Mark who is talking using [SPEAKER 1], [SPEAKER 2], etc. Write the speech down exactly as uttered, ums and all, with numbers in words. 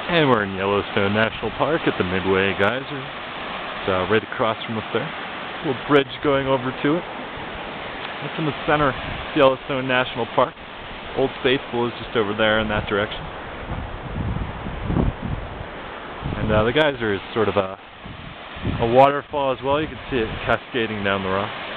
[SPEAKER 1] And we're in Yellowstone National Park at the Midway Geyser. It's uh, right across from us there. Little bridge going over to it. It's in the center of Yellowstone National Park. Old Faithful is just over there in that direction. And uh, the geyser is sort of a, a waterfall as well. You can see it cascading down the rock.